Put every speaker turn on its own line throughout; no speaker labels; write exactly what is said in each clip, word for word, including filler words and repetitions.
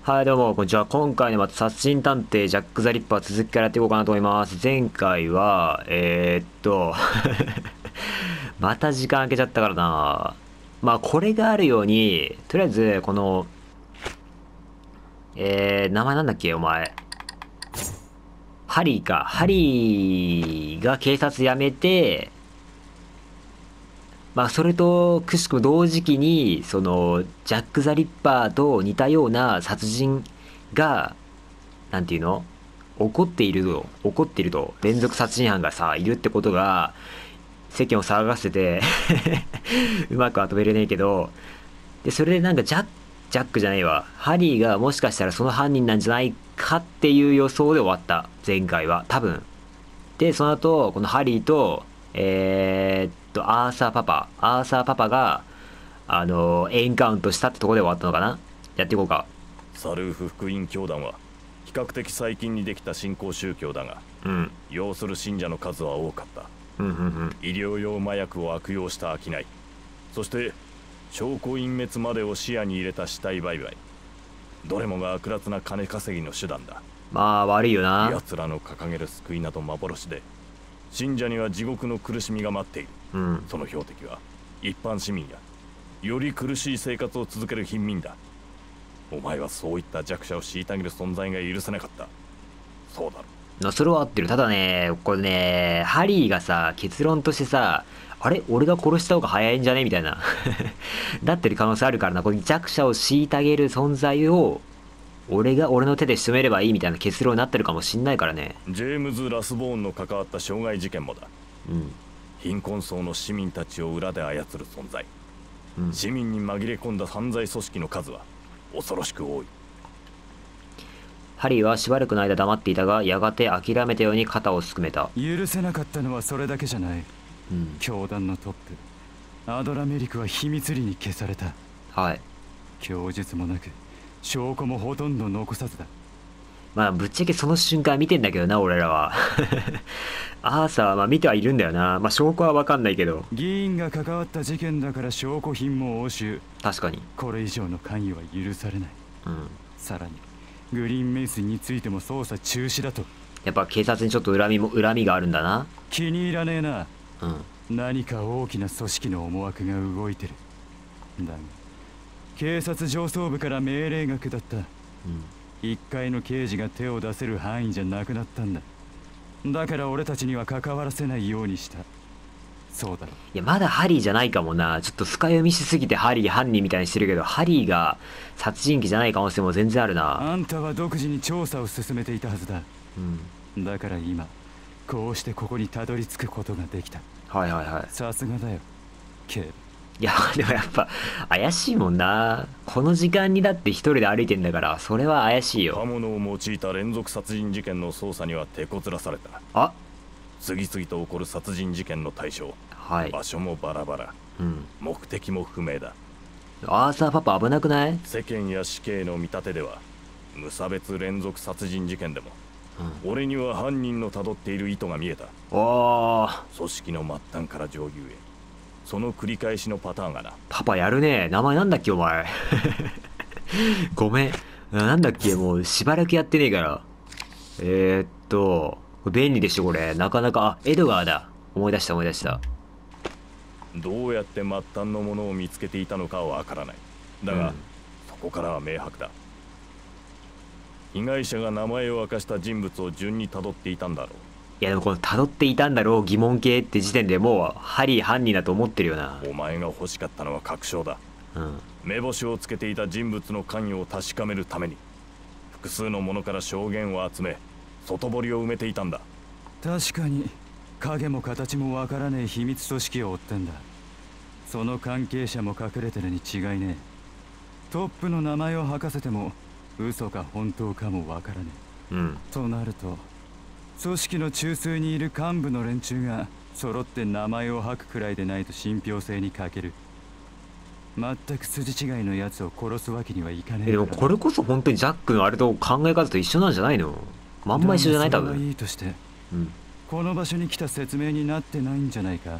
はい、どうも、こんにちは。今回のまた殺人探偵ジャック・ザ・リッパー続きからやっていこうかなと思います。前回は、えー、っと、また時間空けちゃったからな。まあ、これがあるように、とりあえず、この、えー、名前なんだっけ、お前。ハリーか。ハリーが警察辞めて、まあ、それと、くしくも同時期に、その、ジャック・ザ・リッパーと似たような殺人が、なんていうの起こっていると、起こっていると、連続殺人犯がさ、いるってことが、世間を騒がせてうまくまとめれねえけど、で、それでなんかジャック、ジャックじゃないわ。ハリーがもしかしたらその犯人なんじゃないかっていう予想で終わった。前回は。多分。で、その後、このハリーと、えー、っと、アーサーパパ。アーサーパパが、あの、エンカウントしたってところで終わったのかな。やっていこうか。
サルーフ福音教団は比較的最近にできた新興宗教だが、
うん。
要する信者の数は多かった。
うんうんうん。
医療用麻薬を悪用した商い、そして証拠隠滅までを視野に入れた死体売買、どれもが悪辣な金稼ぎの手段だ。
まあ、悪いよな。
奴らの掲げる救いなど幻で、信者には地獄の苦しみが待っている。
うん。
その標的は一般市民やより苦しい生活を続ける貧民だ。お前はそういった弱者を虐げる存在が許せなかった。そうだろ。
なそれは合ってる。ただね、これね、ハリーがさ、結論としてさ、あれ俺が殺した方が早いんじゃねみたいな。なってる可能性あるからな。これ弱者を虐げる存在を、俺が俺の手で仕留めればいいみたいな結論になってるかもしんないからね。
ジェームズ・ラスボーンの関わった傷害事件もだ。
うん。
貧困層の市民たちを裏で操る存在、
うん、
市民に紛れ込んだ犯罪組織の数は恐ろしく多い。
ハリーはしばらくの間黙っていたが、やがて諦めたように肩をすくめた。
許せなかったのはそれだけじゃない。
うん、
教団のトップアドラメリクは秘密裏に消された。
はい。
供述もなく証拠もほとんど残さずだ。
まあぶっちゃけその瞬間見てんだけどな、俺らは。アーサーはまあ見てはいるんだよな。まあ証拠はわかんないけど。
議員が関わった事件だから証拠品も押収。
確かに。
これ以上の関与は許されない。
うん。
さらにグリーンメイスについても捜査中止だと。
やっぱ警察にちょっと恨みも恨みがあるんだな。
気に入らねえな。
うん。
何か大きな組織の思惑が動いてる。だが警察上層部から命令が下った。うん。一階の刑事が手を出せる範囲じゃなくなったんだ。だから俺たちには関わらせないようにした。そうだろ。
いや、まだハリーじゃないかもな。ちょっと深読みしすぎてハリー犯人みたいにしてるけど、ハリーが殺人鬼じゃない可能性も全然あるな。
あんたは独自に調査を進めていたはずだ。
うん。
だから今、こうしてここにたどり着くことができた。
はいはいはい。
さすがだよ、警部。
いや、でもやっぱ、怪しいもんな。この時間にだって一人で歩いてんだから、それは怪しいよ。
刃物を用いた連続殺人事件の捜査には手こずらされた。
あ、
次々と起こる殺人事件の対象、
はい。
場所もバラバラ、
うん。
目的も不明だ。
アーサーパパ危なくない？
世間や死刑の見立てでは無差別連続殺人事件でも、うん、俺には犯人のたどっている意図が見えた。
おー。
組織の末端から上流へ、その繰り返しのパターンがな。
パパやるね。名前なんだっけお前。ごめん。なんだっけもうしばらくやってねえから。えー、っと、便利でしょこれ。なかなか、あ、エドガーだ。思い出した思い出した。
どうやって末端のものを見つけていたのかはわからない。だが、うん、そこからは明白だ。被害者が名前を明かした人物を順に辿っていたんだろう。
いやでもこの辿っていたんだろう疑問系って時点でもうハリー犯人だと思ってるよな。
お前が欲しかったのは確証だ。
うん。
目星をつけていた人物の関与を確かめるために複数の者から証言を集め外堀を埋めていたんだ。
確かに影も形もわからねえ秘密組織を追ってんだ。その関係者も隠れてるに違いねえ。トップの名前を吐かせても嘘か本当かもわからね
え。うん。
となると組織の中枢にいる幹部の連中が揃って名前を吐くくらいでないと信憑性に欠ける。全く筋違いのやつを殺すわけにはいかねえ。
でもこれこそ本当にジャックのあれと考え方と一緒なんじゃないの？まんま一緒じゃない多分。
それはいいとして、
うん、
この場所に来た説明になってないんじゃないか。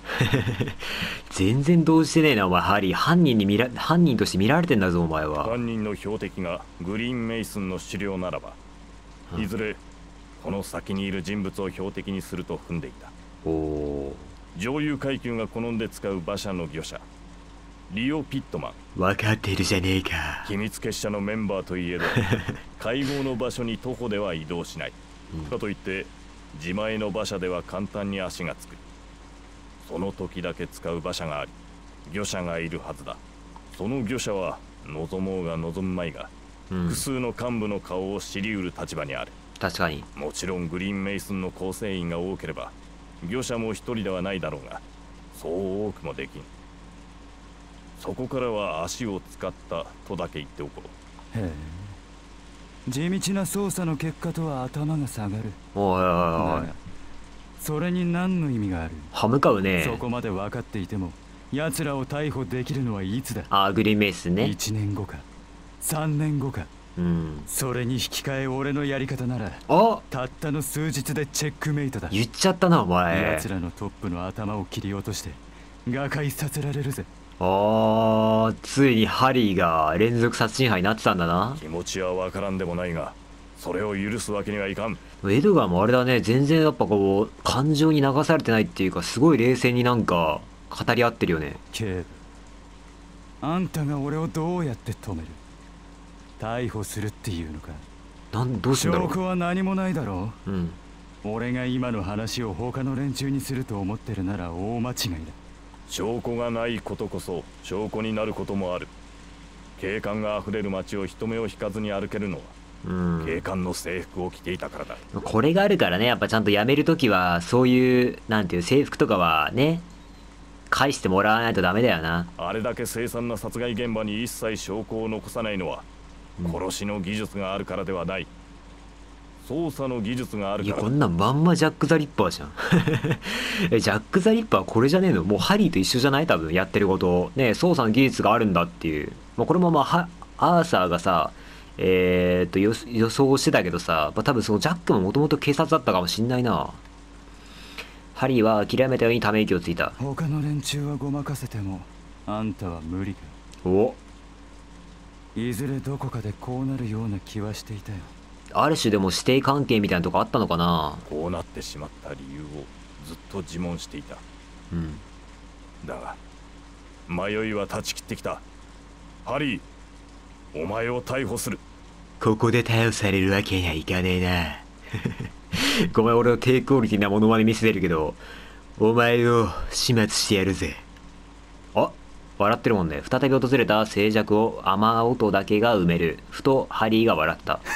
全然動じてねえなお前。ハリー、犯人に見ら犯人として見られてんだぞお前は。
犯人の標的がグリーンメイソンの狩猟ならば、
うん
いずれこの先にいる人物を標的にすると踏んでいた。
おお
上流階級が好んで使う馬車の業者リオ・ピットマン、
分かってるじゃねえか。
秘密結社のメンバーといえど会合の場所に徒歩では移動しない、
うん
かといって自前の馬車では簡単に足がつく。その時だけ使う馬車があり業者がいるはずだ。その業者は望もうが望むまいが、
うん
複数の幹部の顔を知り得る立場にある。
確かに。
もちろんグリーンメイソンの構成員が多ければ業者も一人ではないだろうが、そう多くもできん。そこからは足を使ったとだけ言っておこう。
へえ、地道な捜査の結果とは頭が下がる。
おいおいおいおい、
だがそれに何の意味がある？
歯向かうね。
そこまで分かっていても奴らを逮捕できるのはいつだ？
ああグリーンメイスね。
いちねんごかさんねんごか。
うん
それに引き換え俺のやり方なら
あ
たったの数日でチェックメイトだ。
言っちゃったなお前。
奴らのトップの頭を切り落として瓦解させられるぜ。
あーついにハリーが連続殺人犯になってたんだな。
気持ちはわからんでもないが、それを許すわけにはいかん。
エドガーもあれだね、全然やっぱこう感情に流されてないっていうか、すごい冷静になんか語り合ってるよね。
警部、あんたが俺をどうやって止める？逮捕するっていうのか？
なんどうしてんだろう。
証拠は何もないだろ
うん。
う。俺が今の話を他の連中にすると思ってるなら大間違いだ。
証拠がないことこそ証拠になることもある。警官があふれる街を人目を引かずに歩けるのは、
うん、
警官の制服を着ていたからだ。
これがあるからね、やっぱちゃんと辞めるときはそういうなんていう制服とかはね返してもらわないとダメだよな。
あれだけ凄惨な殺害現場に一切証拠を残さないのは、
うん
殺しの技術があるからではない。捜査の技術があるからだ。
いやこんなんまんまジャック・ザ・リッパーじゃんえジャック・ザ・リッパーこれじゃねえの？もうハリーと一緒じゃない？多分やってることね、捜査の技術があるんだっていう。まあ、これもまあはアーサーがさえー、っと予予想してたけどさ、まあ、多分そのジャックももともと警察だったかもしんないな。ハリーは諦めたようにため息をついた。
他の連中はごまかせてもあんたは無理か。
お
いずれどこかでこうなるような気はしていたよ。
ある種でも師弟関係みたいなとこあったのかな。
こうなってしまった理由をずっと自問していた。
うん
だが迷いは断ち切ってきた。ハリー、お前を逮捕する。
ここで逮捕されるわけにはいかねえなごめん俺の低クオリティなモノマネ見せてるけど、お前を始末してやるぜ。あ笑ってるもんね。再び訪れた静寂を雨音だけが埋める。ふとハリーが笑った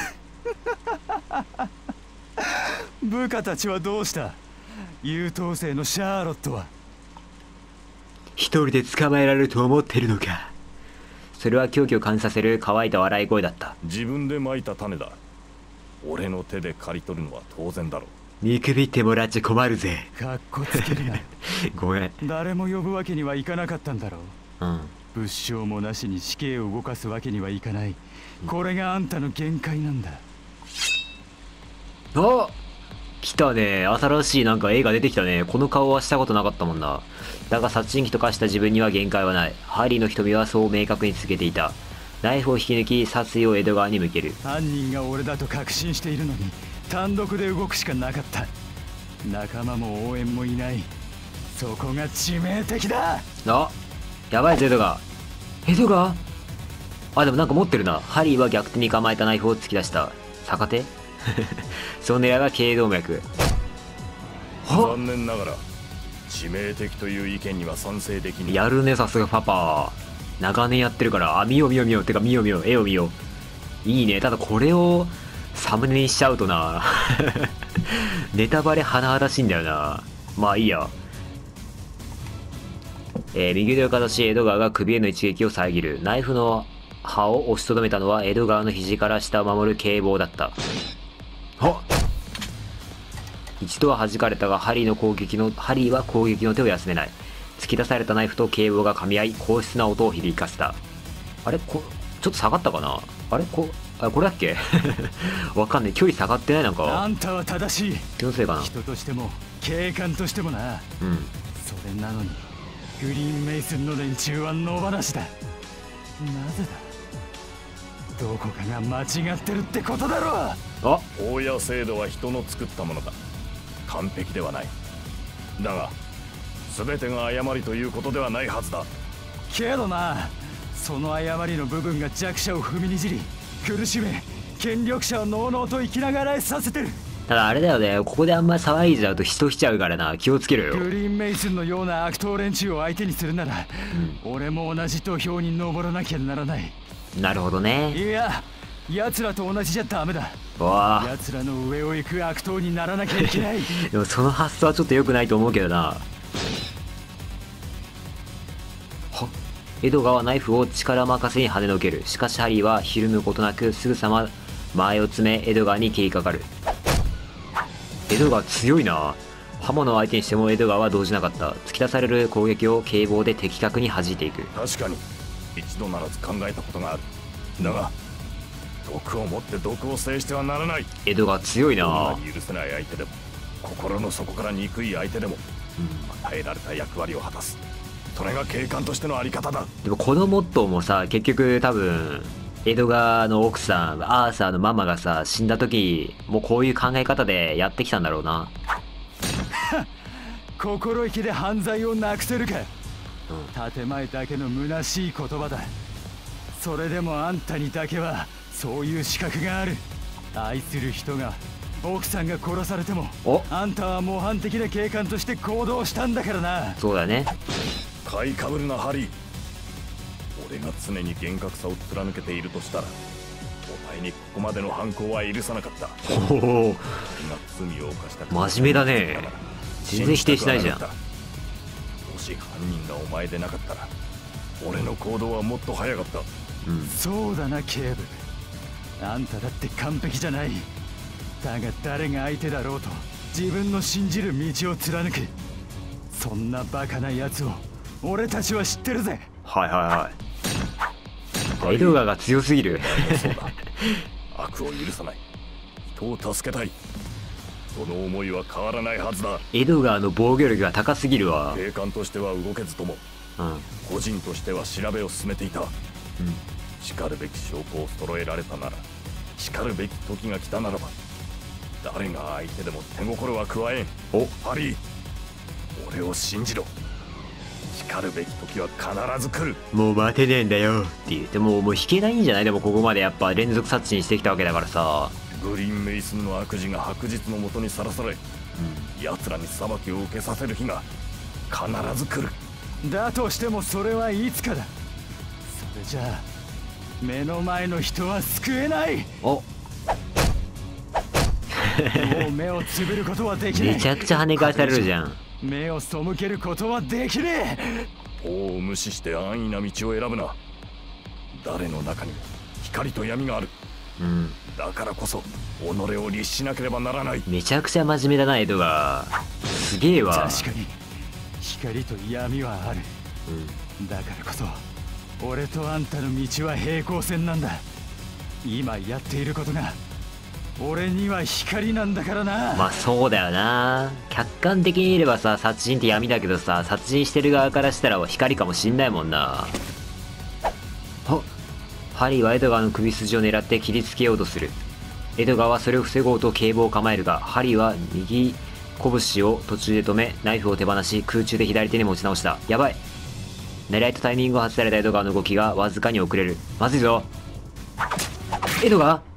部下たちはどうした？優等生のシャーロットは？
一人で捕まえられると思ってるのか。それは狂気を感じさせる乾いた笑い声だった。
自分で蒔いた種だ。俺の手で刈り取るのは当然だろう。
見くびってもらっちゃ困るぜ。
かっこつけるな
ごめん。
誰も呼ぶわけにはいかなかったんだろう。
うん
物証もなしに死刑を動かすわけにはいかない。これがあんたの限界なんだ。
あ来たね。新しいなんか映画出てきたね。この顔はしたことなかったもんな。だが殺人鬼と化した自分には限界はない。ハリーの瞳はそう明確に続けていた。ナイフを引き抜き殺意を江戸川に向ける。
犯人が俺だと確信しているのに単独で動くしかなかった。仲間も応援もいない。そこが致命的だ。
あやばいぞ江戸川。江戸川あでもなんか持ってるな。ハリーは逆手に構えたナイフを突き出した。逆手その狙いは頸動脈。は
残念ながら致命的という意見には賛成できない。
やるねさすがパパ。長年やってるから。あ見よう見よう見よう。てか見よう見よう絵を見よう。いいね。ただこれをサムネにしちゃうとなネタバレ甚だしいんだよな。まあいいや。えー、右腕をかざし江戸川が首への一撃を遮る。ナイフの刃を押しとどめたのは江戸川の肘から下を守る警棒だった。はっ一度は弾かれたがハリーの攻撃のハリーは攻撃の手を休めない。突き出されたナイフと警棒が噛み合い硬質な音を響かせた。あれこちょっと下がったかな。あれこあこれだっけわかんない。距離下がってない。なんか
あんたは正しい。
気のせいかな。
人としても警官としてもな。
うん
それなのにグリーンメイスンの連中は野放しだ。なぜだ。どこかが間違ってるってことだろ。
あ、
荒野制度は人の作ったものだ。完璧ではない。だが全てが誤りということではないはずだ。
けどな、その誤りの部分が弱者を踏みにじり苦しめ、権力者をのうのうと生きながらえさせてる。
ただあれだよね、ここであんま騒いじゃうと人来ちゃうからな、気をつけろよ。
グリーンメイスンのような悪党連中を相手にするなら、うん、俺も同じ土俵に登らなきゃならない。
なるほどね。
いや、奴らと同じじゃダメだ。
わあ、
奴らの上を行く悪党にならなきゃいけない。
でもその発想はちょっと良くないと思うけどな。はエドガはナイフを力任せに跳ねのける。しかしハリーはひるむことなくすぐさま前を詰めエドガーに切りかかる。エドガー強いな。刃物を相手にしてもエドガーは動じなかった。突き出される攻撃を警棒で的確に弾いていく。
確かに一度ならず考えたことがある。だが毒を持って毒を制してはならない。
エドガー強いな。
どんなに許せない相手でも、心の底から憎い相手でも、うん、与えられた役割を果たす。それが警官としてのあり方だ。
でもこのモットーもさ、結局多分エドガーの奥さんアーサーのママがさ死んだ時もうこういう考え方でやってきたんだろうな。
心意気で犯罪をなくせるか、うん、建前だけの虚しい言葉だ。それでもあんたにだけはそういう資格がある。愛する人が、奥さんが殺されてもあんたは模範的な警官として行動したんだからな。
そうだね。
買いかぶるなハリー。俺が常に厳格さを貫けているとしたら、お前にここまでの犯行は許さなかった。
おお、
罪を犯した
真面目だね。全然否定しないじゃん。も
し犯人がお前でなかったら俺の行動はもっと早かった。
うん、そうだな警部。あんただって完璧じゃない。だが誰が相手だろうと自分の信じる道を貫く。そんなバカなやつを俺たちは知ってるぜ。
はいはいはい。エドガーが強すぎる。
そうだ。悪を許さない。人を助けたい。その思いは変わらないはずだ。
エドガーの防御力が高すぎるわ。
警官としては動けずとも、うん、個人としては調べを進めていた。うん、叱るべき証拠を揃えられたなら、叱るべき時が来たならば、誰が相手でも手心は加えん。お、ハリー、俺を信じろ。叱るべき時は必ず来る。
もう待てねえんだよって言ってももう引けないんじゃない。でもここまでやっぱ連続殺人してきたわけだからさ。
グリーンメイスンの悪事が白日のもとにさらされ、うん、奴らに裁きを受けさせる日が必ず来る。
だとしてもそれはいつかだ。それじゃあ目の前の人は救えない。
お
もう目をつぶることはできない。
めちゃくちゃ跳ね返されるじゃん。
目を背けることはできね
え。法を無視して安易な道を選ぶな。誰の中にも光と闇がある。うん、だからこそ己を律しなければならない。
めちゃくちゃ真面目だなエドガー。すげえわ。
確かに光と闇はある。うん、だからこそ俺とあんたの道は平行線なんだ。今やっていることが俺には光なんだからな。
まあそうだよな。客観的に見ればさ殺人って闇だけどさ、殺人してる側からしたら光かもしんないもんな。あ、ハリーはエドガーの首筋を狙って切りつけようとする。エドガーはそれを防ごうと警棒を構えるが、ハリーは右拳を途中で止めナイフを手放し空中で左手に持ち直した。やばい。狙いとタイミングを外されたエドガーの動きがわずかに遅れる。まずいぞ。エドガー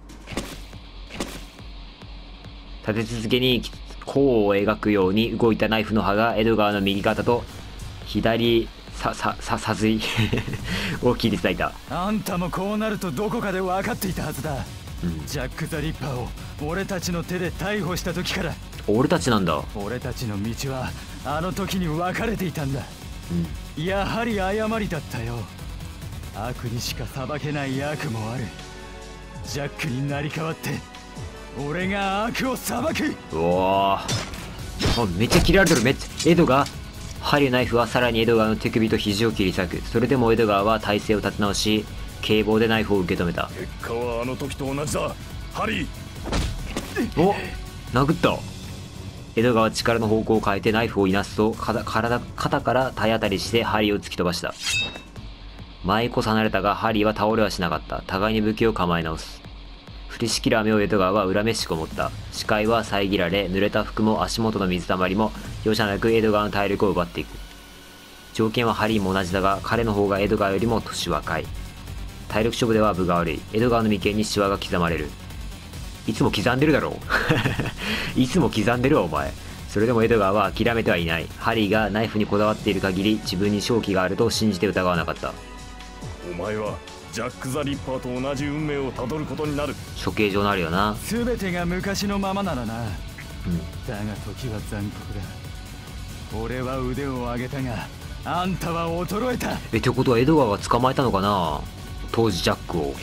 立て続けに弧を描くように動いたナイフの刃がエドガーの右肩と左ささささずいを切り裂いた。
あんたもこうなるとどこかで分かっていたはずだ。うん、ジャック・ザ・リッパーを俺たちの手で逮捕した時から。
俺たちなんだ。
俺たちの道はあの時に分かれていたんだ。うん、やはり誤りだったよ。悪にしか裁けない悪もある。ジャックに成り代わって俺が悪を裁く。
うわー、めっちゃ切られてる。めっちゃエドガー。ハリーのナイフはさらにエドガーの手首と肘を切り裂く。それでもエドガーは体勢を立て直し警棒でナイフを受け止めた。
結果はあの時と同じだハリー。
お、殴った。 江戸川は力の方向を変えてナイフをいなすと肩体肩から体当たりしてハリーを突き飛ばした。前こそ離れたがハリーは倒れはしなかった。互いに武器を構え直す。降りしきる雨を江戸川は恨めしく思った。視界は遮られ、濡れた服も足元の水たまりも容赦なく江戸川の体力を奪っていく。条件はハリーも同じだが、彼の方が江戸川よりも年若い。体力勝負では分が悪い。江戸川の眉間にシワが刻まれる。いつも刻んでるだろういつも刻んでるわお前。それでも江戸川は諦めてはいない。ハリーがナイフにこだわっている限り自分に勝機があると信じて疑わなかった。
お前はジャック・ザ・リッパーと同じ運命をたどることになる。
処刑場になるよな。
全てが昔のままならな、
うん、
だが時は残酷だ。俺は腕を上げたがあんたは衰えた。
えってことは江戸川が捕まえたのかな、当時ジャックを。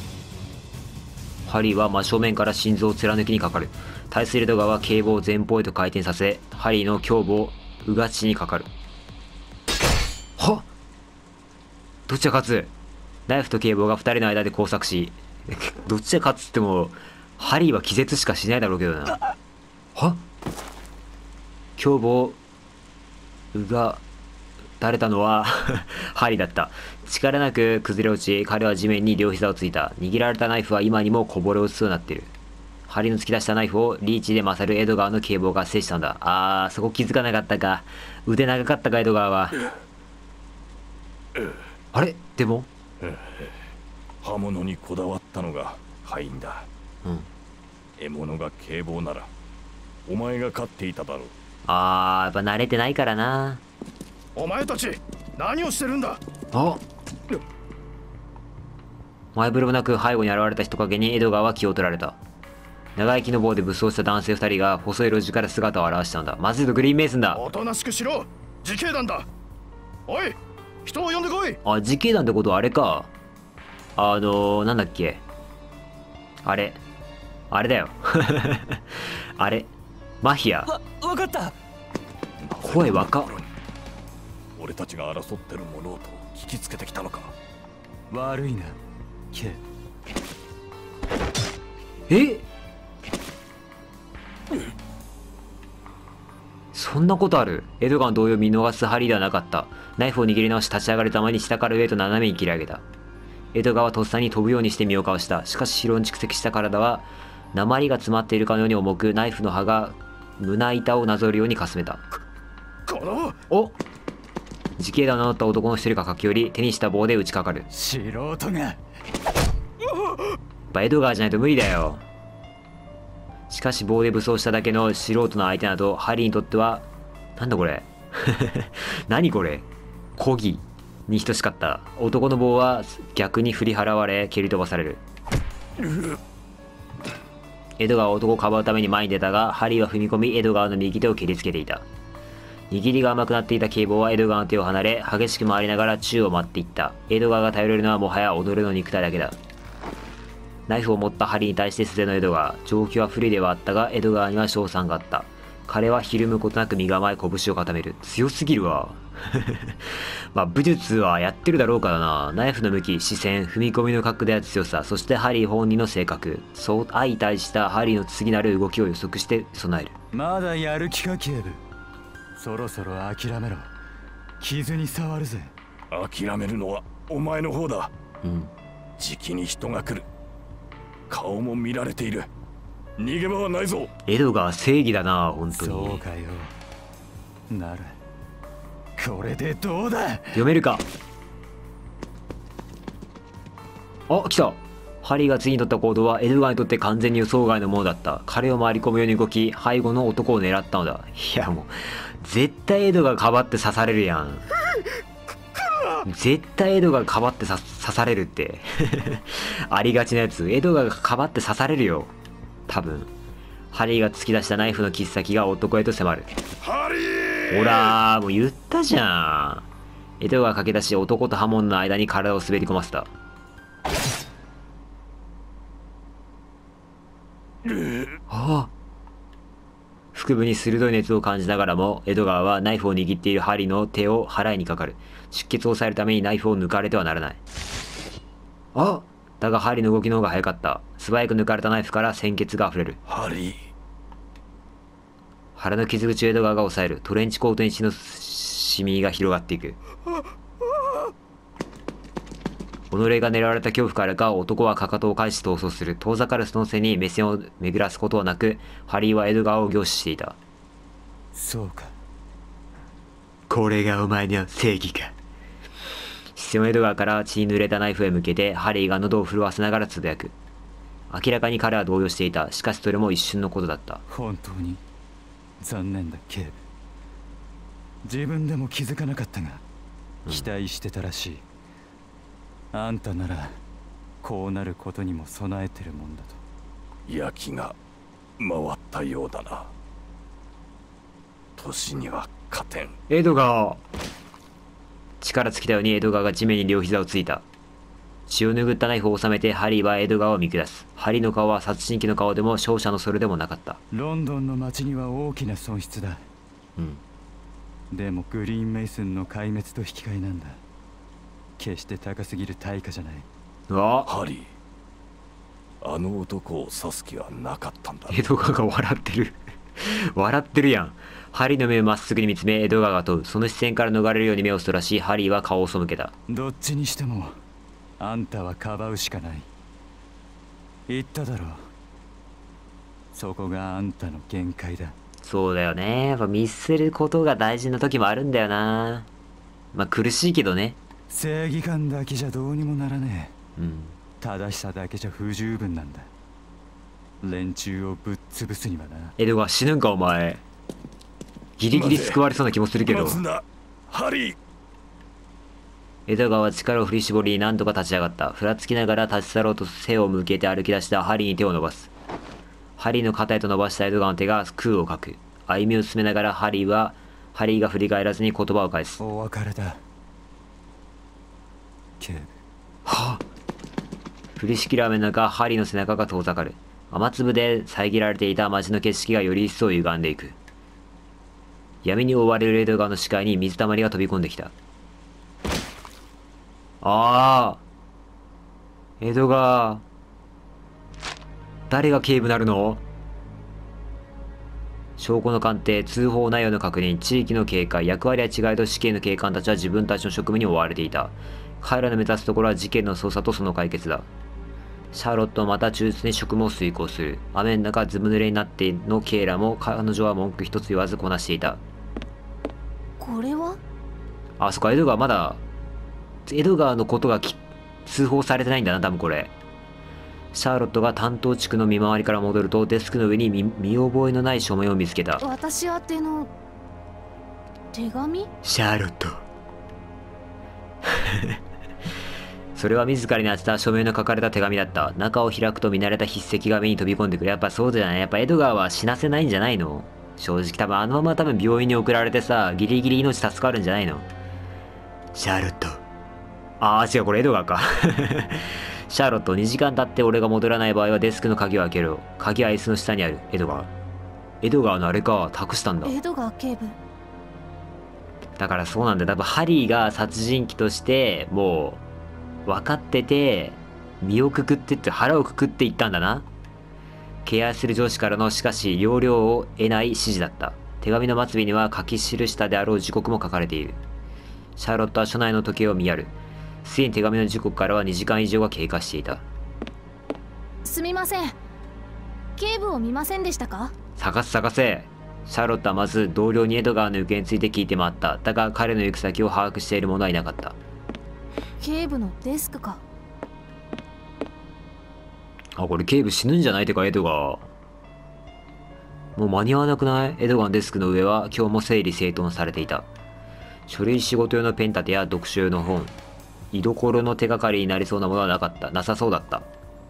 ハリーは真正面から心臓を貫きにかかる。対する江戸川は警棒を前方へと回転させ、ハリーの胸部をうがちにかかる。はっ、どっちが勝つ。ナイフと警棒がふたりの間で交錯し、どっちが勝つってもハリーは気絶しかしないだろうけどな。はっ、胸部をうが垂れたのはハリーだった。力なく崩れ落ち、彼は地面に両膝をついた。握られたナイフは今にもこぼれ落ちそうになっている。ハリーの突き出したナイフをリーチで勝る江戸川の警棒が制したんだ。あー、そこ気づかなかったか。腕長かったか江戸川は。あれでも
刃物にこだわったのが敗因だ。
うん、
獲物が警棒ならお前が勝っていただろう。
あー、やっぱ慣れてないからな。
お前たち何をしてるんだ。
あ、前触れもなく背後に現れた人影に江戸川は気を取られた。長い木の棒で武装した男性ふたりが細い路地から姿を現したのだ。まずいとグリーンメイソンだ。
おとなしくしろ、自警団だ。おい、人を呼んでこい。
あ、自警団ってことはあれか。あのー、なんだっけ、あれあれだよあれマフィア。
わ、わかった。
声若っ。
俺たちが争ってるものと聞きつけてきたのか。
悪いな、ケ。
え、そんなことある。江戸川の動揺を見逃すハリーではなかった。ナイフを握り直し立ち上がるために下から上へと斜めに切り上げた。江戸川はとっさに飛ぶようにして身をかわした。しかし疲労に蓄積した体は鉛が詰まっているかのように重く、ナイフの刃が胸板をなぞるようにかすめた。
この
お、自警団を名乗った男の一人が駆け寄り、手にした棒で打ちかかる。
素人が。
やっぱ江戸川じゃないと無理だよ。しかし棒で武装しただけの素人の相手などハリーにとっては、なんだこれ何これ、漕ぎに等しかった。男の棒は逆に振り払われ蹴り飛ばされる。江戸川は男をかばうために前に出たが、ハリーは踏み込み江戸川の右手を蹴りつけていた。握りが甘くなっていた警棒は江戸川の手を離れ、激しく回りながら宙を舞っていった。江戸川が頼れるのはもはや踊るの肉体だけだ。ナイフを持ったハリーに対して素手の江戸川。状況は不利ではあったが、江戸川には勝算があった。彼はひるむことなく身構え、拳を固める。強すぎるわまあ武術はやってるだろうからな。ナイフの向き、視線、踏み込みの角度や強さ、そしてハリー本人の性格、そう相対したハリーの次なる動きを予測して備える。
まだやる気か警部。そろそろ諦めろ。傷に触るぜ。
諦めるのはお前の方だ。
うん、
じきに人が来る。顔も見られている。逃げ場はないぞ。
江戸川正義だな、本当に。
そうかよ。ならこれでどうだ。
読めるか。あ、来た。ハリーが次に取った行動はエドガーにとって完全に予想外のものだった。彼を回り込むように動き、背後の男を狙ったのだ。いやもう絶対エドがかばって刺されるやん。絶対エドがかばって刺されるってありがちなやつ。エドがかばって刺されるよ多分。ハリーが突き出したナイフの切っ先が男へと迫る。
ハリー、
ほらー、もう言ったじゃん。エドが駆け出し、男と刃物の間に体を滑り込ませた。ああ、腹部に鋭い熱を感じながらも、エドガーはナイフを握っているハリーの手を払いにかかる。出血を抑えるためにナイフを抜かれてはならない。あ、だがハリーの動きの方が早かった。素早く抜かれたナイフから鮮血が溢れる。
ハリー、
腹の傷口を江戸川が押さえる。トレンチコートに血のシミが広がっていく。己が狙われた恐怖からか男はかかとを返し逃走する。遠ざかるその背に目線を巡らすことはなく、ハリーは江戸川を凝視していた。
そうか。
これがお前の正義か。視線を江戸川から血に濡れたナイフへ向けて、ハリーが喉を震わせながらつぶやく。明らかに彼は動揺していた。しかしそれも一瞬のことだった。
本当に残念だ警部。自分でも気づかなかったが、期待してたらしい。あんたならこうなることにも備えてるもんだと。
焼きが回ったようだな。年には勝てん。
エドガー。力尽きたようにエドガーが地面に両膝をついた。血を拭ったナイフを収めてハリーはエドガーを見下す。ハリーの顔は殺人鬼の顔でも勝者のそれでもなかった。
ロンドンの街には大きな損失だ。
うん
でもグリーンメイソンの壊滅と引き換えなんだ。決して高すぎる対価じゃない。
うわ、
ハリー、あの男を刺す気はなかったんだ。
エドガーが笑ってる笑ってるやん。ハリーの目をまっすぐに見つめエドガーが問う。その視線から逃れるように目をそらし、ハリーは顔を背けた。
どっちにしてもあんたはかばうしかない。言っただろう。そこがあんたの限界だ。
そうだよね。やっぱ見せることが大事な時もあるんだよな。まあ苦しいけどね。
正義感だけじゃどうにもならねえ。
うん。
正しさだけじゃ不十分なんだ。連中をぶっ潰すにはな。
エドガー死ぬんかお前。ギリギリ救われそうな気もするけど。
待つんだハリー。
エドガーは力を振り絞り何とか立ち上がった。ふらつきながら立ち去ろうと背を向けて歩き出したハリーに手を伸ばす。ハリーの肩へと伸ばしたエドガーの手が空をかく。歩みを進めながらハリーはハリーが振り返らずに言葉を返す。
お別れだ警部。
はあ、降りしきる雨の中、ハリーの背中が遠ざかる。雨粒で遮られていた街の景色がより一層歪んでいく。闇に覆われるエドガーの視界に水たまりが飛び込んできた。ああ、エドガー。誰が警部なるの？証拠の鑑定、通報内容の確認、地域の警戒、役割は違いと死刑の警官たちは自分たちの職務に追われていた。彼らの目指すところは事件の捜査とその解決だ。シャーロットはまた忠実に職務を遂行する。雨の中ずぶ濡れになってのケイラも彼女は文句一つ言わずこなしていた。
これは？
あ、そっか、エドガーまだ、エドガーのことがき通報されてないんだな、多分これ。シャーロットが担当地区の見回りから戻ると、デスクの上に 見, 見覚えのない書面を見つけた。
私宛ての手紙？
シャーロット。それは自らに当てた書面の書かれた手紙だった。中を開くと見慣れた筆跡が目に飛び込んでくる。やっぱそうじゃない。やっぱエドガーは死なせないんじゃないの？正直多分あのまま多分病院に送られてさ、ギリギリ命助かるんじゃないの？シャーロット。ああ、違う、これエドガーか。シャーロット、にじかん経って俺が戻らない場合はデスクの鍵を開けろ。鍵は椅子の下にある。エドガー。エドガーのあれか、託したんだ。
エドガー警部。
だからそうなんだよ。多分ハリーが殺人鬼としてもう分かってて、身をくくってって腹をくくっていったんだな。敬愛する上司からのしかし要領を得ない指示だった。手紙の末尾には書き記したであろう時刻も書かれている。シャーロットは署内の時計を見やる。すでに手紙の時刻からはにじかん以上が経過していた。
すみません。警部を見ませんでしたか？
探す探せ。シャーロットはまず同僚にエドガーの行方について聞いて回った。だが彼の行く先を把握している者はいなかった。
警部のデスクか。
あ、これ警部死ぬんじゃないてかエドガー。もう間に合わなくない？エドガーのデスクの上は今日も整理整頓されていた。書類仕事用のペン立てや読書用の本、居所の手がかりになりそうなものはなかった。なさそうだった。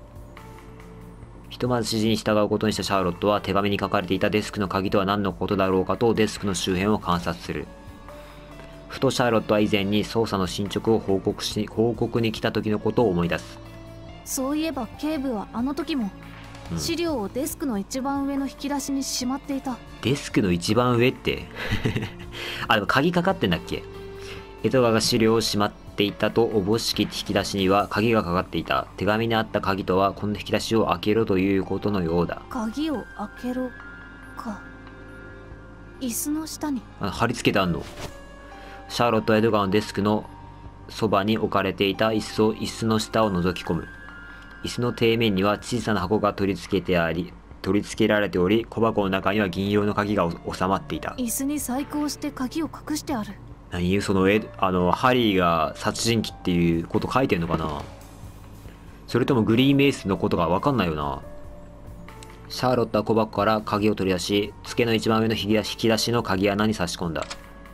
ひとまず指示に従うことにしたシャーロットは手紙に書かれていたデスクの鍵とは何のことだろうかとデスクの周辺を観察する。ふとシャーロットは以前に捜査の進捗を報告し報告に来た時のことを思い出す。
そういえば警部はあの時も資料をデスクの一番上の引き出しにしまっていた。
デスクの一番上ってあ、でも鍵かかってんだっけ？エドガーが資料をしまっていたとおぼしき引き出しには鍵がかかっていた。手紙にあった鍵とはこの引き出しを開けろということのようだ。
鍵を開けろか。 椅子の下に。
あ、貼り付けてあんの。シャーロットはエドガーのデスクのそばに置かれていた椅子を椅子の下を覗き込む。椅子の底面には小さな箱が取り付けてあり取り付けられており、小箱の中には銀色の鍵が収まっていた。
椅子に細工をして鍵を隠してある。
何そのエあのハリーが殺人鬼っていうこと書いてんのかな。それともグリーンメイスのことが分かんないよな。シャーロットは小箱から鍵を取り出し、机の一番上の引き出しの鍵穴に差し込んだ。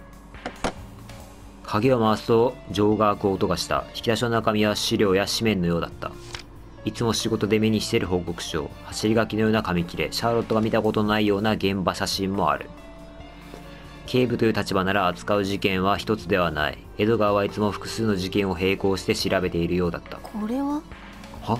鍵を回すと錠が開く音がした。引き出しの中身は資料や紙面のようだった。いつも仕事で目にしている報告書、走り書きのような紙切れ、シャーロットが見たことのないような現場写真もある。警部という立場なら扱う事件は一つではない。エドガーはいつも複数の事件を並行して調べているようだった。
これは
は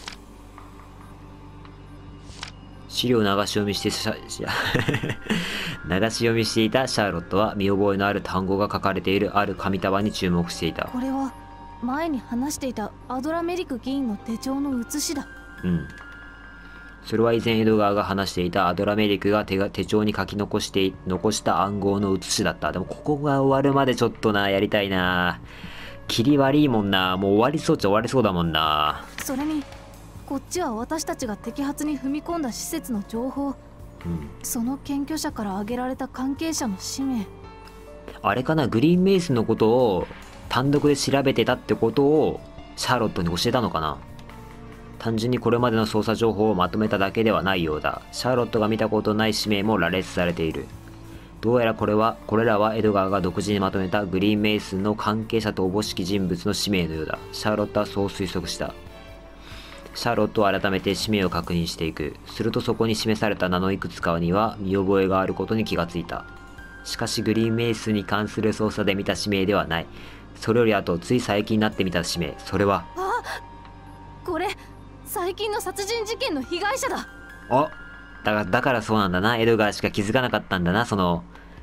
資料を流し読みしてしゃ流し読みしていたシャーロットは見覚えのある単語が書かれているある紙束に注目していた。
これは前に話していたアドラメリク議員の手帳の写しだ。
うん。それは以前エドガーが話していたアドラメリクが 手, が手帳に書き残して残した暗号の写しだった。でもここが終わるまでちょっとな、やりたいな。切り悪いもんな。もう終わりそうっちゃ終わりそうだもんな。
それにこっちは私たちが摘発に踏み込んだ施設の情報、
うん、
その検挙者から挙げられた関係者の氏名。
あれかな、グリーンメイスのことを単独で調べてたってことをシャーロットに教えたのかな。単純にこれまでの捜査情報をまとめただけではないようだ。シャーロットが見たことない氏名も羅列されている。どうやらこれはこれらはエドガーが独自にまとめたグリーンメイスの関係者とおぼしき人物の氏名のようだ。シャーロットはそう推測した。シャーロットは改めて氏名を確認していく。するとそこに示された名のいくつかには見覚えがあることに気がついた。しかしグリーンメイスに関する捜査で見た氏名ではない。それよりあとつい最近になってみた氏名、それは
あ、これ最近の殺人事件の被害者だ。
あ、だからだからそうなんだな。エドガーしか気づかなかったんだな。その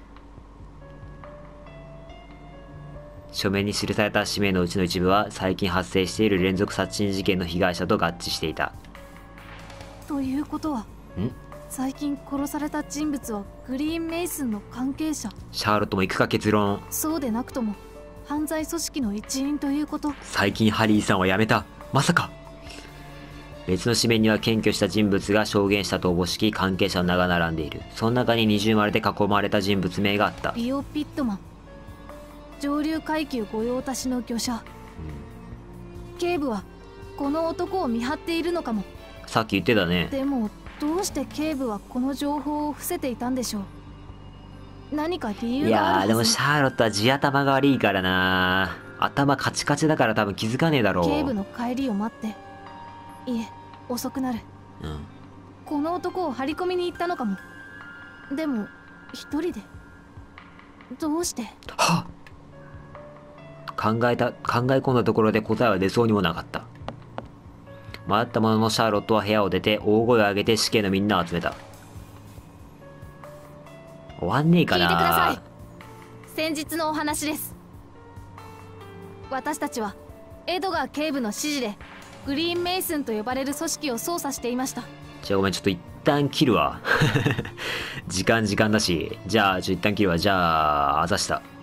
書面に記された氏名のうちの一部は最近発生している連続殺人事件の被害者と合致していた。
ということは
ん
最近殺された人物はグリーンメイスンの関係者。
シャーロットも行くか結論。
そうでなくとも犯罪組織の一員ということ。
最近ハリーさんは辞めた。まさか。別の紙面には検挙した人物が証言したとおぼしき関係者の名が並んでいる。その中に二重丸で囲まれた人物名があった。
リオ・ピットマン、上流階級御用達の業者、うん、警部はこの男を見張っているのかも。
さっき言ってたね。
でもどうして警部はこの情報を伏せていたんでしょう。何か理由があるはず。いやーで
もシャーロットは地頭が悪いからな。頭カチカチだから多分気づかねえだろう。
警部の帰りを待って、いえ遅くなる、うん、この男を張り込みに行ったのかも。でも一人でどうして。
はっ、考えた考え込んだところで答えは出そうにもなかった。迷ったもののシャーロットは部屋を出て大声を上げて死刑のみんなを集めた。終わんねえかな。
聞いてください。先日のお話です。私たちはエドガー警部の指示でグリーンメイスンと呼ばれる組織を捜査していました。
じゃあごめん、ちょっと一旦切るわ時間時間だし。じゃあちょっと一旦切るわ。じゃああざした。